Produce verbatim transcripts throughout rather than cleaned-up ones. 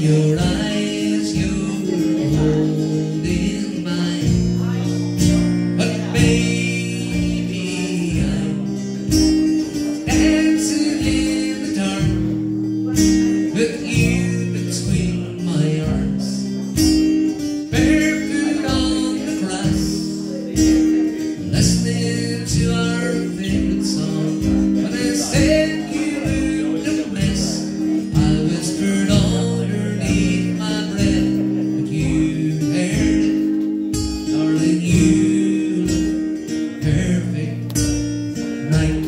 your eyes you're holding mine. But baby, I'm dancing in the dark with you between my arms, barefoot on the grass, listening to our favorite song. When I said you looked a mess, I whispered underneath my breath, but you heard it, darling. You look perfect tonight.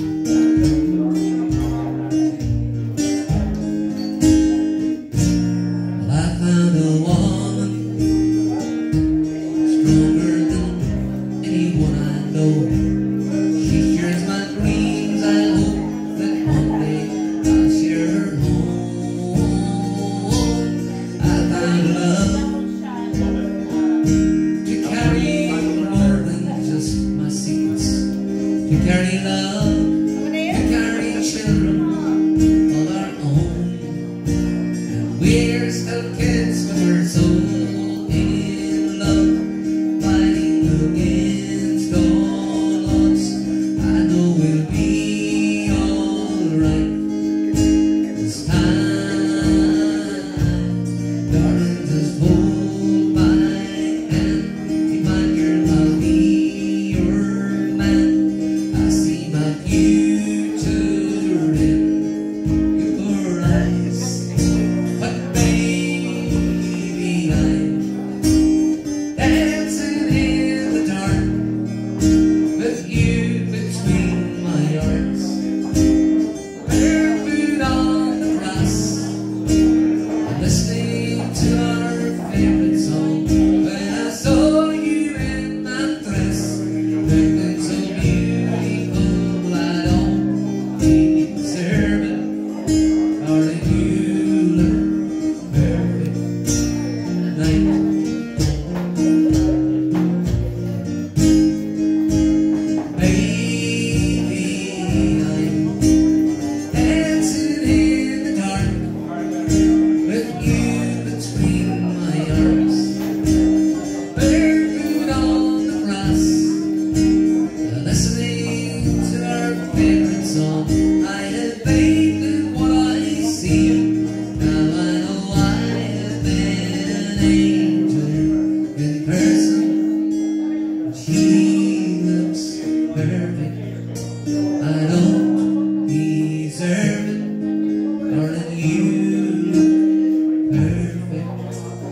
Well, I found a woman stronger than anyone I know. She shares my dreams. I hope that one day I'll share her home. I found love to carry more than just my secrets, to carry love, to carry children of our own. And we're still kids, but we're so in love, fighting against all odds. I know we'll be alright this time. Darling, just hold my hand. Be my girl, I'll be your man. I see my future in your eyes. But baby, I'm dancing in the dark with you between my arms, barefoot on the grass, listening to our favorite song. When I saw you in that dress, looking so beautiful, I don't deserve it, darling. You look perfect tonight. Baby, I'm dancing in the dark with you between my arms, barefoot on the grass, listening to our favorite song. I have faith in what I see. Now I know I have been an angel in person. She looks perfect. I don't deserve it, darling. You look perfect